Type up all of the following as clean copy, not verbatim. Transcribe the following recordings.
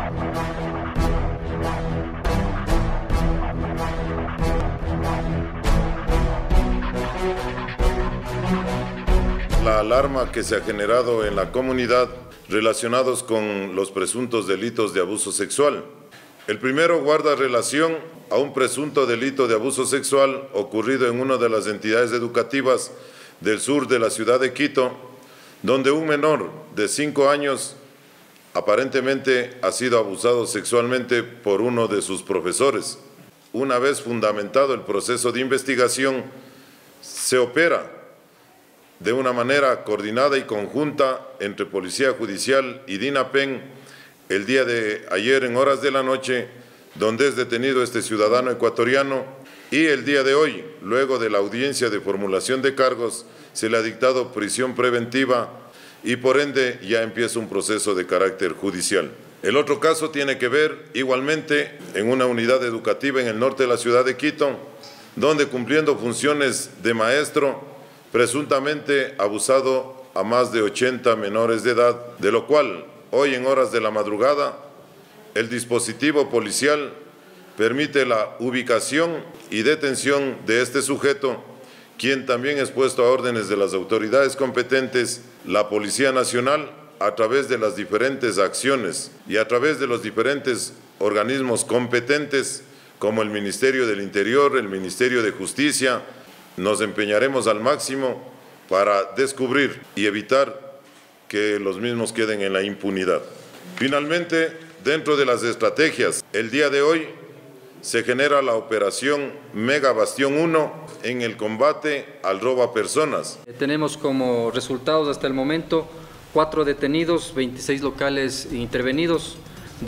La alarma que se ha generado en la comunidad relacionados con los presuntos delitos de abuso sexual. El primero guarda relación a un presunto delito de abuso sexual ocurrido en una de las entidades educativas del sur de la ciudad de Quito, donde un menor de 5 años aparentemente ha sido abusado sexualmente por uno de sus profesores. Una vez fundamentado el proceso de investigación, se opera de una manera coordinada y conjunta entre Policía Judicial y DINAPEN el día de ayer en horas de la noche, donde es detenido este ciudadano ecuatoriano, y el día de hoy, luego de la audiencia de formulación de cargos, se le ha dictado prisión preventiva y por ende ya empieza un proceso de carácter judicial. El otro caso tiene que ver igualmente en una unidad educativa en el norte de la ciudad de Quito, donde cumpliendo funciones de maestro, presuntamente abusado a más de 80 menores de edad, de lo cual hoy en horas de la madrugada el dispositivo policial permite la ubicación y detención de este sujeto, quien también es puesto a órdenes de las autoridades competentes, la Policía Nacional, a través de las diferentes acciones y a través de los diferentes organismos competentes, como el Ministerio del Interior, el Ministerio de Justicia. Nos empeñaremos al máximo para descubrir y evitar que los mismos queden en la impunidad. Finalmente, dentro de las estrategias, el día de hoy se genera la operación Mega Bastión 1 en el combate al robo a personas. Tenemos como resultados hasta el momento 4 detenidos, 26 locales intervenidos,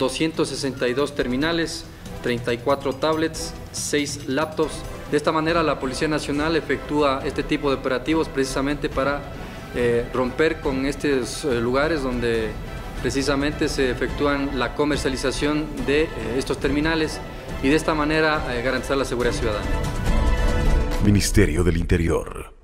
262 terminales, 34 tablets, 6 laptops. De esta manera la Policía Nacional efectúa este tipo de operativos precisamente para romper con estos lugares donde precisamente se efectúan la comercialización de estos terminales y de esta manera garantizar la seguridad ciudadana. Ministerio del Interior.